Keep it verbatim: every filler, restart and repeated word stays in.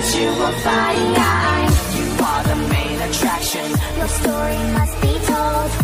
you will find you are the main attraction. Your story must be told.